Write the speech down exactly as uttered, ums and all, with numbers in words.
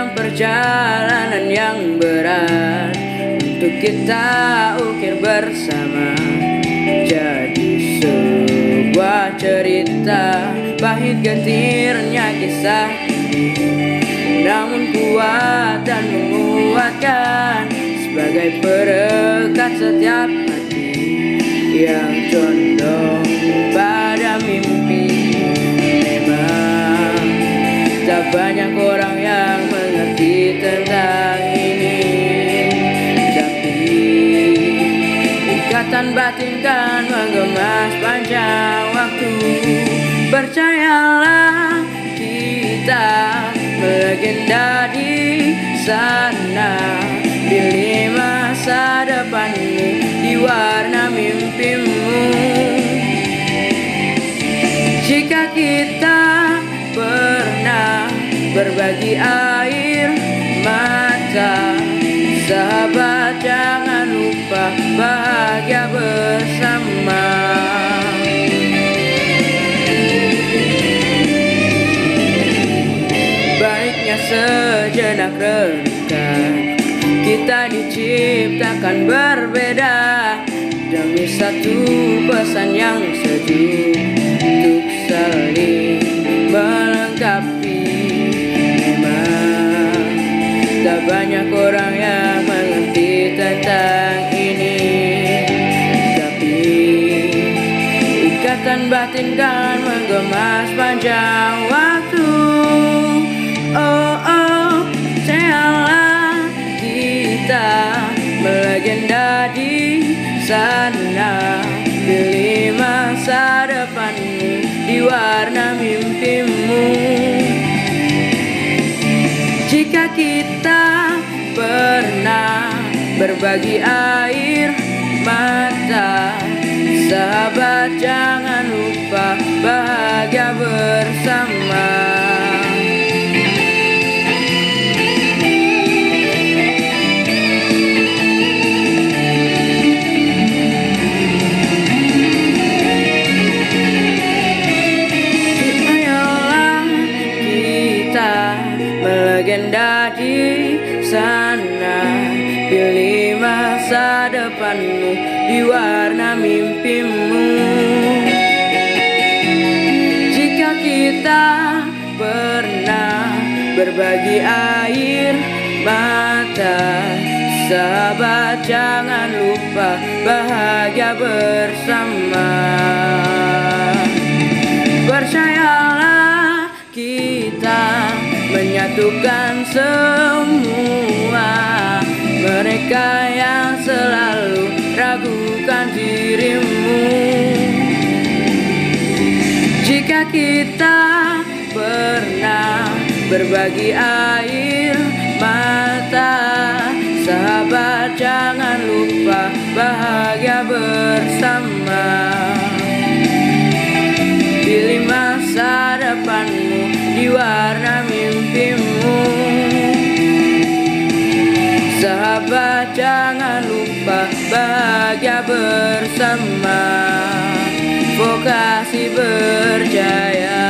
Dalam perjalanan yang berat untuk kita ukir bersama, jadi sebuah cerita pahit getirnya kisah ini, namun kuat dan menguatkan sebagai perekat setiap hati yang condong pada mimpi. Memang tak banyak orang yang mengerti tentang ini, tapi ikatan batin kan menggema sepanjang waktu. Percayalah, kita melegenda di sana, pilih masa depanmu di warna mimpimu. Jika kita pernah berbagi air mata, sahabat, jangan lupa bahagia bersama. Baiknya sejenak renungkan, kita diciptakan berbeda demi satu pesan yang sejuk untuk saling melengkapi. Memang tak banyak orang yang mengerti tentang ini, tapi ikatan batin kan menggema sepanjang waktu. Oh oh, percayalah, kita melegenda di sana, pilih masa depanmu di warna mimpimu. Jika kita pernah berbagi air mata, sahabat, jangan lupa bahagia bersama. Melegenda di sana, pilih masa depanmu di warna mimpimu. Jika kita pernah berbagi air mata, sahabat, jangan lupa bahagia bersama. Percayalah, kita menyatukan semua mereka yang selalu ragukan dirimu. Jika kita pernah berbagi air mata, sahabat, jangan lupa bahagia bersama. Pilih masa depanmu di warna mimpimu. Sahabat, jangan lupa bahagia bersama. Vokasi Berjaya.